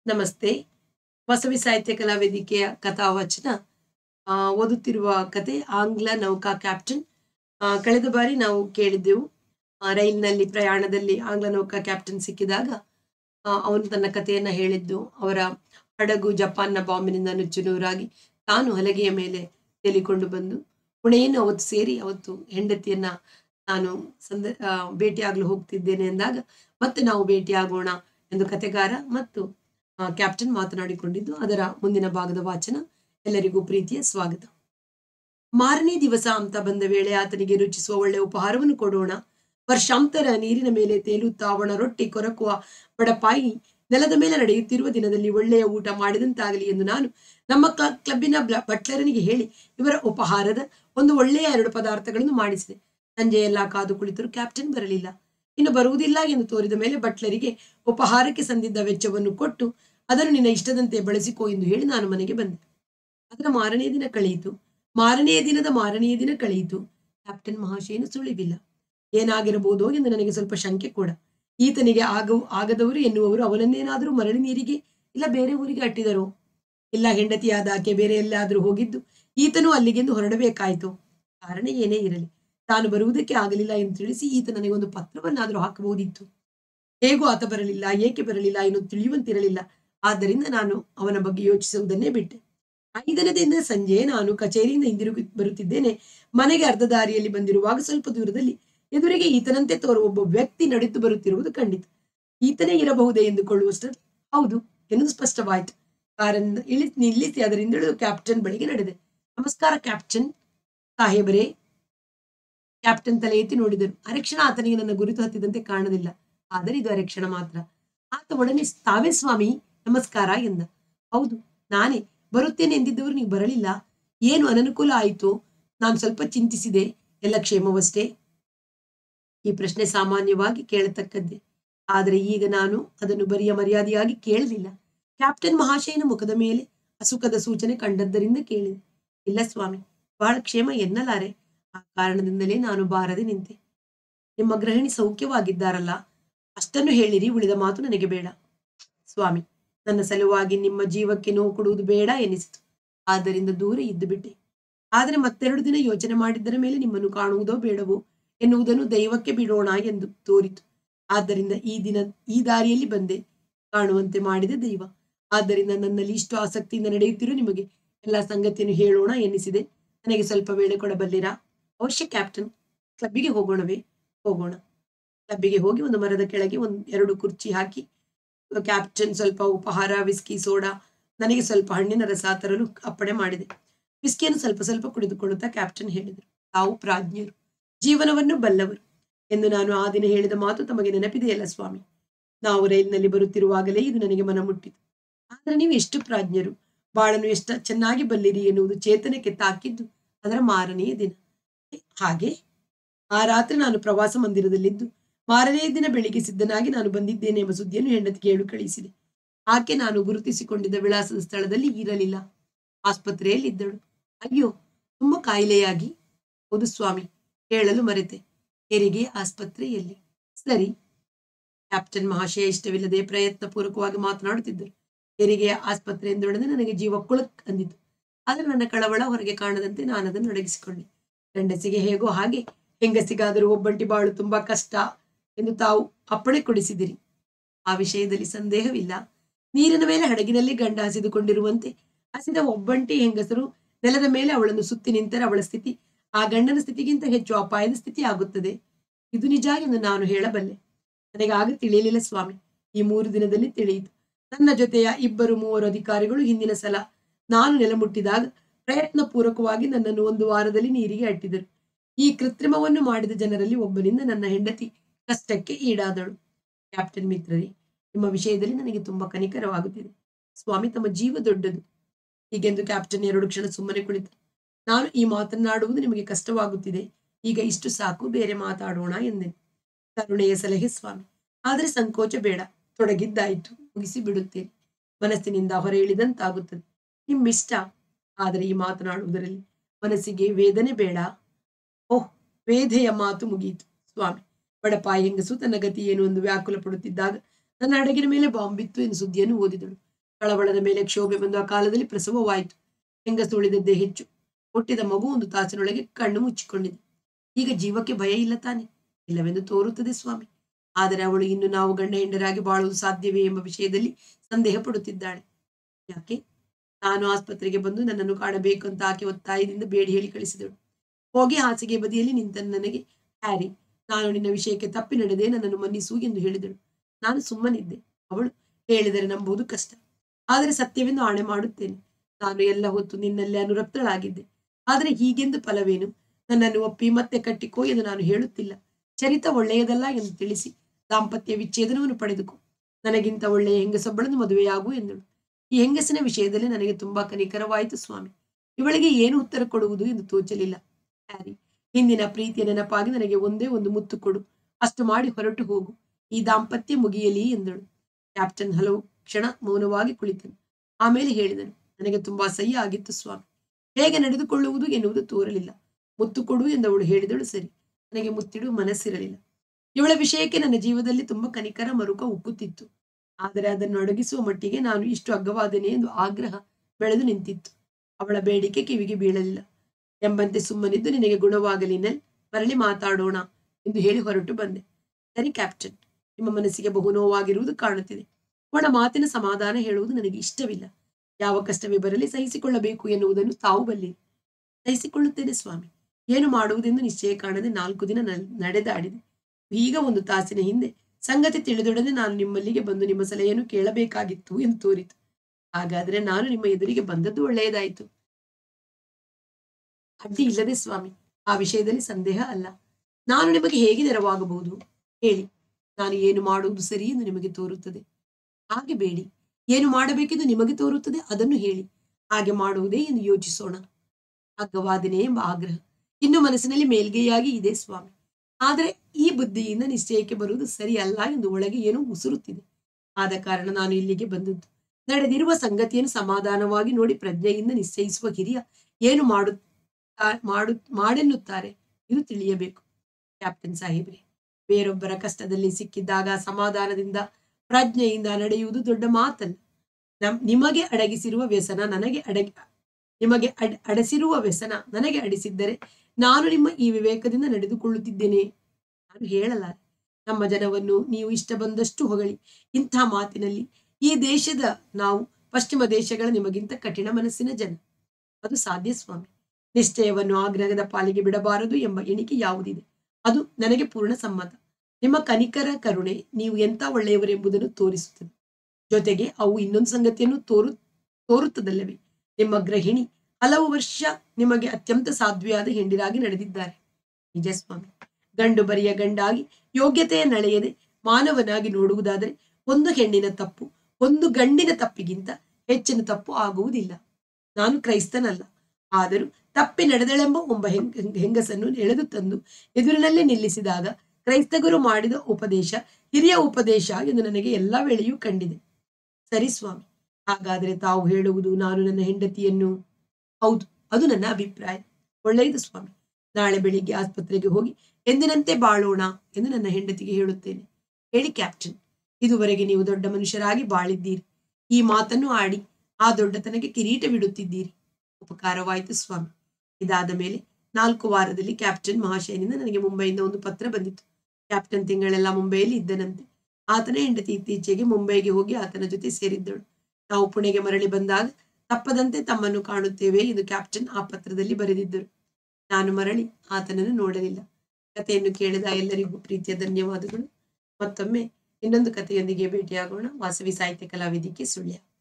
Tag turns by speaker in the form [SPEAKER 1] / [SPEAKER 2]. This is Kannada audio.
[SPEAKER 1] ನಮಸ್ತೆ. ವಾಸವಿ ಸಾಹಿತ್ಯ ಕಲಾ ವೇದಿಕೆಯ ಕಥಾವಾಚನ ಓದುತ್ತಿರುವ ಕತೆ ಆಂಗ್ಲ ನೌಕಾ ಕ್ಯಾಪ್ಟನ್. ಕಳೆದ ಬಾರಿ ನಾವು ಕೇಳಿದ್ದೆವು, ರೈಲಿನಲ್ಲಿ ಪ್ರಯಾಣದಲ್ಲಿ ಆಂಗ್ಲ ನೌಕಾ ಕ್ಯಾಪ್ಟನ್ ಸಿಕ್ಕಿದಾಗ ಅವನು ತನ್ನ ಕಥೆಯನ್ನ ಹೇಳಿದ್ದು. ಅವರ ಹಡಗು ಜಪಾನ್ನ ಬಾಂಬಿನಿಂದ ನುಚ್ಚುನೂರಾಗಿ ತಾನು ಹಲಗೆಯ ಮೇಲೆ ತೇಲಿಕೊಂಡು ಬಂದು ಪುಣೆಯನ್ನು ಅವತ್ತು ಸೇರಿ ಅವತ್ತು ಹೆಂಡತಿಯನ್ನ ನಾನು ಭೇಟಿಯಾಗಲು ಹೋಗ್ತಿದ್ದೇನೆ ಎಂದಾಗ ಮತ್ತೆ ನಾವು ಭೇಟಿಯಾಗೋಣ ಎಂದು ಕತೆಗಾರ ಮತ್ತು ಕ್ಯಾಪ್ಟನ್ ಮಾತನಾಡಿಕೊಂಡಿದ್ದು. ಅದರ ಮುಂದಿನ ಭಾಗದ ವಾಚನ. ಎಲ್ಲರಿಗೂ ಪ್ರೀತಿಯ ಸ್ವಾಗತ. ಮಾರನೇ ದಿವಸ ಅಂತ ಬಂದ ವೇಳೆ ಆತನಿಗೆ ರುಚಿಸುವ ಒಳ್ಳೆ ಉಪಹಾರವನ್ನು ಕೊಡೋಣ. ವರ್ಷಾಂತರ ನೀರಿನ ಮೇಲೆ ತೇಲುತ್ತಾ ಒಣ ರೊಟ್ಟಿ ಕೊರಕುವ ಬಡಪಾಯಿ ನೆಲದ ಮೇಲೆ ನಡೆಯುತ್ತಿರುವ ದಿನದಲ್ಲಿ ಒಳ್ಳೆಯ ಊಟ ಮಾಡಿದಂತಾಗಲಿ ಎಂದು ನಾನು ನಮ್ಮ ಕ್ಲಬ್ಬಿನ ಬಟ್ಲರನಿಗೆ ಹೇಳಿ ಇವರ ಉಪಹಾರದ ಒಂದು ಒಳ್ಳೆಯ 2 ಪದಾರ್ಥಗಳನ್ನು ಮಾಡಿಸಿದೆ. ಸಂಜೆಯೆಲ್ಲ ಕಾದು ಕುಳಿತರು. ಕ್ಯಾಪ್ಟನ್ ಬರಲಿಲ್ಲ. ಇನ್ನು ಬರುವುದಿಲ್ಲ ಎಂದು ತೋರಿದ ಮೇಲೆ ಬಟ್ಲರಿಗೆ ಉಪಹಾರಕ್ಕೆ ಸಂದಿದ್ದ ವೆಚ್ಚವನ್ನು ಕೊಟ್ಟು ಅದನ್ನು ನಿನ್ನ ಇಷ್ಟದಂತೆ ಬಳಸಿಕೋ ಎಂದು ಹೇಳಿ ನಾನು ಮನೆಗೆ ಬಂದೆ. ಅದರ ಮಾರನೆಯ ದಿನ ಕಳೆಯಿತು. ಮಾರನೆಯ ದಿನ ಕಳೆಯಿತು. ಕ್ಯಾಪ್ಟನ್ ಮಹಾಶಯನು ಸುಳಿವಿಲ್ಲ. ಏನಾಗಿರಬಹುದೋ ಎಂದು ನನಗೆ ಸ್ವಲ್ಪ ಶಂಕೆ ಕೂಡ. ಈತನಿಗೆ ಆಗದವರು ಎನ್ನುವವರು ಅವನನ್ನೇನಾದರೂ ಮರಳಿ ನೀರಿಗೆ ಇಲ್ಲ ಬೇರೆ ಊರಿಗೆ ಅಟ್ಟಿದರೋ, ಇಲ್ಲ ಹೆಂಡತಿಯಾದ ಆಕೆ ಬೇರೆ ಎಲ್ಲಾದರೂ ಹೋಗಿದ್ದು ಈತನು ಅಲ್ಲಿಗೆಂದು ಹೊರಡಬೇಕಾಯಿತು. ಕಾರಣ ಏನೇ ಇರಲಿ, ತಾನು ಬರುವುದಕ್ಕೆ ಆಗಲಿಲ್ಲ ಎಂದು ತಿಳಿಸಿ ಈತ ನನಗೆ ಒಂದು ಪತ್ರವನ್ನಾದರೂ ಹಾಕಬಹುದಿತ್ತು. ಹೇಗೂ ಆತ ಬರಲಿಲ್ಲ, ಏಕೆ ಬರಲಿಲ್ಲ ಎನ್ನುವುದು ತಿಳಿಯುವಂತಿರಲಿಲ್ಲ. ಆದ್ದರಿಂದ ನಾನು ಅವನ ಬಗ್ಗೆ ಯೋಚಿಸುವುದನ್ನೇ ಬಿಟ್ಟೆ. 5ನೇ ದಿನ ಸಂಜೆ ನಾನು ಕಚೇರಿಯಿಂದ ಹಿಂದಿರುಗಿ ಬರುತ್ತಿದ್ದೇನೆ. ಮನೆಗೆ ಅರ್ಧ ದಾರಿಯಲ್ಲಿ ಬಂದಿರುವಾಗ ಸ್ವಲ್ಪ ದೂರದಲ್ಲಿ ಎದುರಿಗೆ ಈತನಂತೆ ತೋರುವ ಒಬ್ಬ ವ್ಯಕ್ತಿ ನಡೆದು ಬರುತ್ತಿರುವುದು ಕಂಡಿತು. ಈತನೇ ಇರಬಹುದೇ ಎಂದುಕೊಳ್ಳುವಷ್ಟರಲ್ಲಿ ಹೌದು ಎನ್ನುವುದು ಸ್ಪಷ್ಟವಾಯಿತು. ಕಾರನ್ನು ನಿಲ್ಲಿಸಿ ಅದರಿಂದಿಳಿದು ಕ್ಯಾಪ್ಟನ್ ಬಳಿಗೆ ನಡೆದೆ. ನಮಸ್ಕಾರ ಕ್ಯಾಪ್ಟನ್ ಸಾಹೇಬರೇ. ಕ್ಯಾಪ್ಟನ್ ತಲೆ ಎತ್ತಿ ನೋಡಿದರು. ಅರೆಕ್ಷಣ ಆತನಿಗೆ ನನ್ನ ಗುರುತು ಹತ್ತಿದಂತೆ ಕಾಣಲಿಲ್ಲ. ಆದರೆ ಇದು ಅರೆಕ್ಷಣ ಮಾತ್ರ. ಆತ ಒಡನೆ ತಾವೇ ಸ್ವಾಮಿ, ನಮಸ್ಕಾರ ಎಂದ. ಹೌದು ನಾನೇ. ಬರುತ್ತೇನೆ ಎಂದಿದ್ದವರು ನೀವು ಬರಲಿಲ್ಲ. ಏನು ಅನನುಕೂಲ ಆಯಿತು? ನಾನು ಸ್ವಲ್ಪ ಚಿಂತಿಸಿದೆ. ಎಲ್ಲ ಕ್ಷೇಮವಷ್ಟೇ? ಈ ಪ್ರಶ್ನೆ ಸಾಮಾನ್ಯವಾಗಿ ಕೇಳತಕ್ಕದ್ದೇ. ಆದರೆ ಈಗ ನಾನು ಅದನ್ನು ಬರಿಯ ಮರ್ಯಾದೆಯಾಗಿ ಕೇಳಲಿಲ್ಲ. ಕ್ಯಾಪ್ಟನ್ ಮಹಾಶಯನ ಮುಖದ ಮೇಲೆ ಅಸುಖದ ಸೂಚನೆ ಕಂಡದ್ದರಿಂದ ಕೇಳಿದೆ. ಇಲ್ಲ ಸ್ವಾಮಿ, ಬಹಳ ಕ್ಷೇಮ ಎನ್ನಲಾರೆ. ಆ ಕಾರಣದಿಂದಲೇ ನಾನು ಬಾರದೆ ನಿಂತೆ. ನಿಮ್ಮ ಗೃಹಿಣಿ ಸೌಖ್ಯವಾಗಿದ್ದಾರಲ್ಲ, ಅಷ್ಟನ್ನು ಹೇಳಿರಿ. ಉಳಿದ ಮಾತು ನನಗೆ ಬೇಡ. ಸ್ವಾಮಿ, ನನ್ನ ಸಲುವಾಗಿ ನಿಮ್ಮ ಜೀವಕ್ಕೆ ನೋವು ಕೊಡುವುದು ಬೇಡ ಎನಿಸಿತು. ಆದ್ದರಿಂದ ದೂರ ಇದ್ದು ಬಿಟ್ಟೆ. ಆದರೆ ಮತ್ತೆರಡು ದಿನ ಯೋಚನೆ ಮಾಡಿದ್ದರ ಮೇಲೆ ನಿಮ್ಮನ್ನು ಕಾಣುವುದೋ ಬೇಡವೋ ಎನ್ನುವುದನ್ನು ದೈವಕ್ಕೆ ಬಿಡೋಣ ಎಂದು ತೋರಿತು. ಆದ್ದರಿಂದ ಈ ದಾರಿಯಲ್ಲಿ ಬಂದೆ. ಕಾಣುವಂತೆ ಮಾಡಿದ ದೈವ. ಆದ್ದರಿಂದ ನನ್ನಲ್ಲಿ ಇಷ್ಟು ಆಸಕ್ತಿಯಿಂದ ನಡೆಯುತ್ತಿರೋ ನಿಮಗೆ ಎಲ್ಲ ಸಂಗತಿಯನ್ನು ಹೇಳೋಣ ಎನ್ನಿಸಿದೆ. ನನಗೆ ಸ್ವಲ್ಪ ವೇಳೆ ಕೊಡಬಲ್ಲಿರಾ? ಅವಶ್ಯ ಕ್ಯಾಪ್ಟನ್. ಕ್ಲಬ್ಬಿಗೆ ಹೋಗೋಣವೇ? ಹೋಗೋಣ. ಕ್ಲಬ್ಬಿಗೆ ಹೋಗಿ ಒಂದು ಮರದ ಕೆಳಗೆ 2 ಕುರ್ಚಿ ಹಾಕಿ ಕ್ಯಾಪ್ಟನ್ ಸ್ವಲ್ಪ ಉಪಹಾರ, ವಿಸ್ಕಿ, ಸೋಡಾ, ನನಗೆ ಸ್ವಲ್ಪ ಹಣ್ಣಿನ ರಸ ತರಲು ಅಪ್ಪಣೆ ಮಾಡಿದೆ. ವಿಸ್ಕಿಯನ್ನು ಸ್ವಲ್ಪ ಸ್ವಲ್ಪ ಕುಡಿದುಕೊಳ್ಳುತ್ತಾ ಕ್ಯಾಪ್ಟನ್ ಹೇಳಿದರು, ತಾವು ಪ್ರಾಜ್ಞರು, ಜೀವನವನ್ನು ಬಲ್ಲವರು ಎಂದು ನಾನು ಆ ದಿನ ಹೇಳಿದ ಮಾತು ತಮಗೆ ನೆನಪಿದೆಯಲ್ಲ ಸ್ವಾಮಿ? ನಾವು ರೈಲಿನಲ್ಲಿ ಬರುತ್ತಿರುವಾಗಲೇ ಇದು ನನಗೆ ಮನ ಮುಟ್ಟಿತು. ಆದರೆ ನೀವು ಎಷ್ಟು ಪ್ರಾಜ್ಞರು, ಬಾಳನ್ನು ಎಷ್ಟು ಚೆನ್ನಾಗಿ ಬಲ್ಲಿರಿ ಎನ್ನುವುದು ಚೇತನಕ್ಕೆ ತಾಕಿದ್ದು ಅದರ ಮಾರನೆಯ ದಿನ. ಹಾಗೆ ಆ ರಾತ್ರಿ ನಾನು ಪ್ರವಾಸ ಮಂದಿರದಲ್ಲಿದ್ದು ಮಾರನೆಯ ದಿನ ಬೆಳಿಗ್ಗೆ ಸಿದ್ಧನಾಗಿ ನಾನು ಬಂದಿದ್ದೇನೆ ಎಂಬ ಸುದ್ದಿಯನ್ನು ಹೆಂಡತಿಗೆ ಹೇಳು ಕಳಿಸಿದೆ. ಆಕೆ ನಾನು ಗುರುತಿಸಿಕೊಂಡಿದ್ದ ವಿಳಾಸದ ಸ್ಥಳದಲ್ಲಿ ಇರಲಿಲ್ಲ. ಆಸ್ಪತ್ರೆಯಲ್ಲಿ ಇದ್ದಳು. ಅಯ್ಯೋ, ತುಂಬ ಕಾಯಿಲೆಯಾಗಿ? ಹೌದು ಸ್ವಾಮಿ, ಹೇಳಲು ಮರೆತೆ. ಹೆರಿಗೆ ಆಸ್ಪತ್ರೆಯಲ್ಲಿ. ಸರಿ. ಕ್ಯಾಪ್ಟನ್ ಮಹಾಶಯ ಇಷ್ಟವಿಲ್ಲದೆ ಪ್ರಯತ್ನ ಪೂರ್ವಕವಾಗಿ ಮಾತನಾಡುತ್ತಿದ್ದರು. ಹೆರಿಗೆಯ ಆಸ್ಪತ್ರೆ ಎಂದೊಡನೆ ನನಗೆ ಜೀವ ಕುಳಕ್ ಅಂದಿತು. ಆದರೆ ನನ್ನ ಕಳವಳ ಹೊರಗೆ ಕಾಣದಂತೆ ನಾನು ಅದನ್ನು ಅಡಗಿಸಿಕೊಂಡೆ. ಗಂಡಸಿಗೆ ಹೇಗೋ ಹಾಗೆ ಹೆಂಗಸಿಗಾದರೂ ಒಬ್ಬಂಟಿ ಬಾಳು ತುಂಬಾ ಕಷ್ಟ ಎಂದು ತಾವು ಅಪ್ಪಣೆ ಕೊಡಿಸಿದಿರಿ. ಆ ವಿಷಯದಲ್ಲಿ ಸಂದೇಹವಿಲ್ಲ. ನೀರಿನ ಮೇಲೆ ಹಡಗಿನಲ್ಲಿ ಗಂಡ ಹಸಿದುಕೊಂಡಿರುವಂತೆ ಹಸಿದ ಒಬ್ಬಂಟಿ ಹೆಂಗಸರು ನೆಲದ ಮೇಲೆ ಅವಳನ್ನು ಸುತ್ತಿ ನಿಂತರೆ ಅವಳ ಸ್ಥಿತಿ ಆ ಗಂಡನ ಸ್ಥಿತಿಗಿಂತ ಹೆಚ್ಚು ಅಪಾಯದ ಸ್ಥಿತಿ ಆಗುತ್ತದೆ. ಇದು ನಿಜ ಎಂದು ನಾನು ಹೇಳಬಲ್ಲೆ. ನನಗೆ ಆಗ ತಿಳಿಯಲಿಲ್ಲ ಸ್ವಾಮಿ. ಈ 3 ದಿನದಲ್ಲಿ ತಿಳಿಯಿತು. ನನ್ನ ಜೊತೆಯ 2-3 ಅಧಿಕಾರಿಗಳು ಹಿಂದಿನ ಸಲ ನಾನು ನೆಲ ಮುಟ್ಟಿದಾಗ ಪ್ರಯತ್ನ ಪೂರ್ವಕವಾಗಿ ನನ್ನನ್ನು 1 ವಾರದಲ್ಲಿ ನೀರಿಗೆ ಅಟ್ಟಿದರು. ಈ ಕೃತ್ರಿಮವನ್ನು ಮಾಡಿದ ಜನರಲ್ಲಿ ಒಬ್ಬನಿಂದ ನನ್ನ ಹೆಂಡತಿ ಕಷ್ಟಕ್ಕೆ ಈಡಾದಳು. ಕ್ಯಾಪ್ಟನ್ ಮಿತ್ರರೇ, ನಿಮ್ಮ ವಿಷಯದಲ್ಲಿ ನನಗೆ ತುಂಬಾ ಕನಿಕರವಾಗುತ್ತಿದೆ. ಸ್ವಾಮಿ, ತಮ್ಮ ಜೀವ ದೊಡ್ಡದು. ಹೀಗೆಂದು ಕ್ಯಾಪ್ಟನ್ 2 ಕ್ಷಣ ಸುಮ್ಮನೆ ಕುಳಿತರು. ನಾನು ಈ ಮಾತನಾಡುವುದು ನಿಮಗೆ ಕಷ್ಟವಾಗುತ್ತಿದೆ. ಈಗ ಇಷ್ಟು ಸಾಕು, ಬೇರೆ ಮಾತಾಡೋಣ ಎಂದೆನು. ಕರುಣೆಯ ಸಲಹೆ ಸ್ವಾಮಿ. ಆದರೆ ಸಂಕೋಚ ಬೇಡ. ತೊಡಗಿದ್ದಾಯಿತು, ಮುಗಿಸಿ ಬಿಡುತ್ತೇನೆ. ಮನಸ್ಸಿನಿಂದ ಹೊರ ಇಳಿದಂತಾಗುತ್ತದೆ. ನಿಮ್ಮಿಷ್ಟ. ಆದರೆ ಈ ಮಾತನಾಡುವುದರಲ್ಲಿ ಮನಸ್ಸಿಗೆ ವೇದನೆ ಬೇಡ. ಓಹ್, ವೇದೆಯ ಮಾತು ಮುಗಿಯಿತು ಸ್ವಾಮಿ. ಬಡಪಾಯಿ ಹೆಂಗಸು ತನ್ನ ಗತಿ ಏನು ಎಂದು ವ್ಯಾಕುಲ ಪಡುತ್ತಿದ್ದಾಗ ನನ್ನ ಹಡಗಿನ ಮೇಲೆ ಬಾಂಬ್ ಬಿತ್ತು ಎಂದು ಸುದ್ದಿಯನ್ನು ಓದಿದಳು. ಕಳವಳದ ಮೇಲೆ ಕ್ಷೋಭೆ ಬಂದು ಆ ಕಾಲದಲ್ಲಿ ಪ್ರಸವವಾಯಿತು. ಹೆಂಗಸು ಉಳಿದದ್ದೇ ಹೆಚ್ಚು. ಹುಟ್ಟಿದ ಮಗು 1 ತಾಸಿನೊಳಗೆ ಕಣ್ಣು ಮುಚ್ಚಿಕೊಂಡಿದೆ. ಈಗ ಜೀವಕ್ಕೆ ಭಯ ಇಲ್ಲ ತಾನೆ? ಇಲ್ಲವೆಂದು ತೋರುತ್ತದೆ ಸ್ವಾಮಿ. ಆದರೆ ಅವಳು ಇನ್ನು ನಾವು ಗಂಡ ಹೆಂಡರಾಗಿ ಬಾಳುವುದು ಸಾಧ್ಯವೇ ಎಂಬ ವಿಷಯದಲ್ಲಿ ಸಂದೇಹ ಪಡುತ್ತಿದ್ದಾಳೆ. ಯಾಕೆ? ನಾನು ಆಸ್ಪತ್ರೆಗೆ ಬಂದು ನನ್ನನ್ನು ಕಾಣಬೇಕು ಅಂತ ಆಕೆ ಒತ್ತಾಯದಿಂದ ಬೇಡಿ ಹೇಳಿ ಕಳಿಸಿದಳು. ಹೋಗಿ ಹಾಸಿಗೆ ಬದಿಯಲ್ಲಿ ನಿಂತ ನನಗೆ, ಹ್ಯಾರಿ, ನಾನು ನಿನ್ನ ವಿಷಯಕ್ಕೆ ತಪ್ಪಿ ನಡೆದೆ, ನನ್ನನ್ನು ಮನ್ನಿಸು ಎಂದು ಹೇಳಿದಳು. ನಾನು ಸುಮ್ಮನಿದ್ದೆ. ಅವಳು, ಹೇಳಿದರೆ ನಂಬುವುದು ಕಷ್ಟ, ಆದರೆ ಸತ್ಯವೆಂದು ಆಣೆ ಮಾಡುತ್ತೇನೆ. ನಾನು ಎಲ್ಲ ಹೊತ್ತು ನಿನ್ನಲ್ಲಿ ಅನುರಕ್ತಳಾಗಿದ್ದೆ. ಆದರೆ ಹೀಗೆಂದು ಫಲವೇನು? ನನ್ನನ್ನು ಒಪ್ಪಿ ಮತ್ತೆ ಕಟ್ಟಿಕೋ ಎಂದು ನಾನು ಹೇಳುತ್ತಿಲ್ಲ. ಚರಿತ ಒಳ್ಳೆಯದಲ್ಲ ಎಂದು ತಿಳಿಸಿ ದಾಂಪತ್ಯ ವಿಚ್ಛೇದನವನ್ನು ಪಡೆದುಕೋ. ನನಗಿಂತ ಒಳ್ಳೆಯ ಹೆಂಗಸೊಬ್ಬಳನ್ನು ಮದುವೆಯಾಗು ಎಂದಳು. ಈ ಹೆಂಗಸಿನ ವಿಷಯದಲ್ಲಿ ನನಗೆ ತುಂಬಾ ಕನಿಕರವಾಯಿತು ಸ್ವಾಮಿ. ಇವಳಿಗೆ ಏನು ಉತ್ತರ ಕೊಡುವುದು ಎಂದು ತೋಚಲಿಲ್ಲ. ಹ್ಯಾರಿ, ಹಿಂದಿನ ಪ್ರೀತಿಯ ನೆನಪಾಗಿ ನನಗೆ ಒಂದೇ ಒಂದು ಮುತ್ತು ಕೊಡು. ಅಷ್ಟು ಮಾಡಿ ಹೊರಟು ಹೋಗು. ಈ ದಾಂಪತ್ಯ ಮುಗಿಯಲಿ ಎಂದಳು. ಕ್ಯಾಪ್ಟನ್ ಹಲವು ಕ್ಷಣ ಮೌನವಾಗಿ ಕುಳಿತನು. ಆಮೇಲೆ ಹೇಳಿದನು, ನನಗೆ ತುಂಬಾ ಸಹ್ಯ ಆಗಿತ್ತು ಸ್ವಾಮಿ. ಹೇಗೆ ನಡೆದುಕೊಳ್ಳುವುದು ಎನ್ನುವುದು ತೋರಲಿಲ್ಲ. ಮುತ್ತು ಕೊಡು ಎಂದವಳು ಹೇಳಿದಳು ಸರಿ. ನನಗೆ ಮುತ್ತಿಡುವ ಮನಸ್ಸಿರಲಿಲ್ಲ. ಇವಳ ವಿಷಯಕ್ಕೆ ನನ್ನ ಜೀವದಲ್ಲಿ ತುಂಬ ಕನಿಕರ ಮರುಕ ಉಕ್ಕುತ್ತಿತ್ತು. ಆದರೆ ಅದನ್ನು ಅಡಗಿಸುವ ಮಟ್ಟಿಗೆ ನಾನು ಇಷ್ಟು ಅಗ್ಗವಾದನೆ ಎಂದು ಆಗ್ರಹ ಬೆಳೆದು ನಿಂತಿತ್ತು. ಅವಳ ಬೇಡಿಕೆ ಕಿವಿಗೆ ಬೀಳಲಿಲ್ಲ. ಎಂಬಂತೆ ಸುಮ್ಮನಿದ್ದು, ನಿನಗೆ ಗುಣವಾಗಲಿ ನೆಲ್, ಮರಳಿ ಮಾತಾಡೋಣ ಎಂದು ಹೇಳಿ ಹೊರಟು ಬಂದೆ. ಸರಿ ಕ್ಯಾಪ್ಟನ್, ನಿಮ್ಮ ಮನಸ್ಸಿಗೆ ಬಹು ನೋವಾಗಿರುವುದು ಕಾಣುತ್ತಿದೆ. ಒಣ ಮಾತಿನ ಸಮಾಧಾನ ಹೇಳುವುದು ನನಗೆ ಇಷ್ಟವಿಲ್ಲ. ಯಾವ ಕಷ್ಟವೇ ಬರಲಿ ಸಹಿಸಿಕೊಳ್ಳಬೇಕು ಎನ್ನುವುದನ್ನು ತಾವು ಬಲ್ಲಿರಿ. ಸಹಿಸಿಕೊಳ್ಳುತ್ತೇನೆ ಸ್ವಾಮಿ. ಏನು ಮಾಡುವುದೆಂದು ನಿಶ್ಚಯ ಕಾಣದೆ 4 ದಿನ ನಡೆದಾಡಿದೆ. ಈಗ 1 ತಾಸಿನ ಹಿಂದೆ ಸಂಗತಿ ತಿಳಿದೊಡನೆ ನಾನು ನಿಮ್ಮಲ್ಲಿಗೆ ಬಂದು ನಿಮ್ಮ ಸಲಹೆಯನ್ನು ಕೇಳಬೇಕಾಗಿತ್ತು ಎಂದು ತೋರಿತು. ಹಾಗಾದರೆ ನಾನು ನಿಮ್ಮ ಎದುರಿಗೆ ಬಂದದ್ದು ಒಳ್ಳೆಯದಾಯಿತು. ಅಡ್ಡಿ ಇಲ್ಲದೆ ಸ್ವಾಮಿ, ಆ ವಿಷಯದಲ್ಲಿ ಸಂದೇಹ ಅಲ್ಲ. ನಾನು ನಿಮಗೆ ಹೇಗೆ ನೆರವಾಗಬಹುದು ಹೇಳಿ. ನಾನು ಏನು ಮಾಡುವುದು ಸರಿ ಎಂದು ನಿಮಗೆ ತೋರುತ್ತದೆ ಹಾಗೆ ಬೇಡಿ. ಏನು ಮಾಡಬೇಕೆಂದು ನಿಮಗೆ ತೋರುತ್ತದೆ ಅದನ್ನು ಹೇಳಿ. ಹಾಗೆ ಮಾಡುವುದೇ ಎಂದು ಯೋಚಿಸೋಣ. ಅಗ್ಗವಾದಿನೇ ಎಂಬ ಆಗ್ರಹ ಇನ್ನು ಮನಸ್ಸಿನಲ್ಲಿ ಮೇಲ್ಗೈಯಾಗಿ ಇದೆ ಸ್ವಾಮಿ. ಆದರೆ ಈ ಬುದ್ಧಿಯಿಂದ ನಿಶ್ಚಯಕ್ಕೆ ಬರುವುದು ಸರಿಯಲ್ಲ ಎಂದು ಒಳಗೆ ಏನೋ ಉಸುರುತ್ತಿದೆ. ಆದ ಕಾರಣ ನಾನು ಇಲ್ಲಿಗೆ ಬಂದದ್ದು. ನಡೆದಿರುವ ಸಂಗತಿಯನ್ನು ಸಮಾಧಾನವಾಗಿ ನೋಡಿ ಪ್ರಜ್ಞೆಯಿಂದ ನಿಶ್ಚಯಿಸುವ ಹಿರಿಯ ಏನು ಮಾಡೆನ್ನುತ್ತಾರೆ ಇದು ತಿಳಿಯಬೇಕು. ಕ್ಯಾಪ್ಟನ್ ಸಾಹೇಬ್ರೆ, ಬೇರೊಬ್ಬರ ಕಷ್ಟದಲ್ಲಿ ಸಿಕ್ಕಿದ್ದಾಗ ಸಮಾಧಾನದಿಂದ ಪ್ರಜ್ಞೆಯಿಂದ ನಡೆಯುವುದು ದೊಡ್ಡ ಮಾತಲ್ಲ. ನಿಮಗೆ ಅಡಗಿಸಿರುವ ವ್ಯಸನ ನನಗೆ ಅಡಿಸಿದ್ದರೆ ನಾನು ನಿಮ್ಮ ಈ ವಿವೇಕದಿಂದ ನಡೆದುಕೊಳ್ಳುತ್ತಿದ್ದೇನೆ. ನಾನು ಹೇಳಲಾರೆ. ನಮ್ಮ ಜನವನ್ನು ನೀವು ಇಷ್ಟ ಬಂದಷ್ಟು ಹೊಗಳಿ. ಇಂಥ ಮಾತಿನಲ್ಲಿ ಈ ದೇಶದ ನಾವು ಪಶ್ಚಿಮ ದೇಶಗಳ ನಿಮಗಿಂತ ಕಠಿಣ ಮನಸ್ಸಿನ ಜನ. ಅದು ಸಾಧ್ಯ ಸ್ವಾಮಿ. ನಿಶ್ಚಯವನ್ನು ಆಗ್ರಹದ ಪಾಲಿಗೆ ಬಿಡಬಾರದು ಎಂಬ ಎಣಿಕೆ ಯಾವುದಿದೆ ಅದು ನನಗೆ ಪೂರ್ಣ ಸಮ್ಮತ. ನಿಮ್ಮ ಕನಿಕರ ಕರುಣೆ ನೀವು ಎಂಥ ಒಳ್ಳೆಯವರೆಂಬುದನ್ನು ತೋರಿಸುತ್ತದೆ. ಜೊತೆಗೆ ಅವು ಇನ್ನೊಂದು ಸಂಗತಿಯನ್ನು ತೋರುತ್ತದಲ್ಲವೇ? ನಿಮ್ಮ ಗೃಹಿಣಿ ಹಲವು ವರ್ಷ ನಿಮಗೆ ಅತ್ಯಂತ ಸಾಧ್ವಿಯಾದ ಹೆಂಡಿರಾಗಿ ನಡೆದಿದ್ದಾರೆ. ನಿಜ ಸ್ವಾಮಿ. ಗಂಡು ಬರಿಯ ಗಂಡಾಗಿ ಯೋಗ್ಯತೆಯ ನಳೆಯದೆ ಮಾನವನಾಗಿ ನೋಡುವುದಾದರೆ ಒಂದು ಹೆಣ್ಣಿನ ತಪ್ಪು ಒಂದು ಗಂಡಿನ ತಪ್ಪಿಗಿಂತ ಹೆಚ್ಚಿನ ತಪ್ಪು ಆಗುವುದಿಲ್ಲ. ನಾನು ಕ್ರೈಸ್ತನಲ್ಲ. ಆದರೂ ತಪ್ಪಿ ನಡೆದಳೆಂಬ ಒಬ್ಬ ಹೆಂಗಸನ್ನು ಎಳೆದು ತಂದು ಎದುರಿನಲ್ಲೇ ನಿಲ್ಲಿಸಿದಾಗ ಕ್ರೈಸ್ತಗರು ಮಾಡಿದ ಉಪದೇಶ ಹಿರಿಯ ಉಪದೇಶ ಎಂದು ನನಗೆ ಎಲ್ಲ ವೇಳೆಯೂ ಕಂಡಿದೆ. ಸರಿ ಸ್ವಾಮಿ, ಹಾಗಾದರೆ ತಾವು ಹೇಳುವುದು ನಾನು ನನ್ನ ಹೆಂಡತಿಯನ್ನು... ಹೌದು, ಅದು ನನ್ನ ಅಭಿಪ್ರಾಯ. ಒಳ್ಳೆಯದು ಸ್ವಾಮಿ. ನಾಳೆ ಬೆಳಿಗ್ಗೆ ಆಸ್ಪತ್ರೆಗೆ ಹೋಗಿ ಎಂದಿನಂತೆ ಬಾಳೋಣ ಎಂದು ನನ್ನ ಹೆಂಡತಿಗೆ ಹೇಳುತ್ತೇನೆ. ಹೇಳಿ ಕ್ಯಾಪ್ಟನ್, ಇದುವರೆಗೆ ನೀವು ದೊಡ್ಡ ಮನುಷ್ಯರಾಗಿ ಬಾಳಿದ್ದೀರಿ. ಈ ಮಾತನ್ನು ಆಡಿ ಆ ದೊಡ್ಡತನಕ್ಕೆ ಕಿರೀಟ ಬಿಡುತ್ತಿದ್ದೀರಿ. ಉಪಕಾರವಾಯಿತು ಸ್ವಾಮಿ. ಇದಾದ ಮೇಲೆ 4 ವಾರದಲ್ಲಿ ಕ್ಯಾಪ್ಟನ್ ಮಹಾಶಯನಿಂದ ನನಗೆ ಮುಂಬೈಯಿಂದ ಒಂದು ಪತ್ರ ಬಂದಿತ್ತು. ಕ್ಯಾಪ್ಟನ್ ತಿಂಗಳೆಲ್ಲ ಮುಂಬೈಯಲ್ಲಿ ಇದ್ದನಂತೆ. ಆತನ ಹೆಂಡತಿ ಇತ್ತೀಚೆಗೆ ಮುಂಬೈಗೆ ಹೋಗಿ ಆತನ ಜೊತೆ ಸೇರಿದ್ದಳು. ನಾವು ಪುಣೆಗೆ ಮರಳಿ ಬಂದಾಗ ತಪ್ಪದಂತೆ ತಮ್ಮನ್ನು ಕಾಣುತ್ತೇವೆ ಎಂದು ಕ್ಯಾಪ್ಟನ್ ಆ ಪತ್ರದಲ್ಲಿ ಬರೆದಿದ್ದರು. ನಾನು ಮರಳಿ ಆತನನ್ನು ನೋಡಲಿಲ್ಲ. ಕಥೆಯನ್ನು ಕೇಳಿದ ಎಲ್ಲರಿಗೂ ಪ್ರೀತಿಯ ಧನ್ಯವಾದಗಳು. ಮತ್ತೊಮ್ಮೆ ಇನ್ನೊಂದು ಕಥೆಯೊಂದಿಗೆ ಭೇಟಿಯಾಗೋಣ. ವಾಸವಿ ಸಾಹಿತ್ಯ ಕಲಾವೇದಿಕೆ ಸುಳ್ಯ.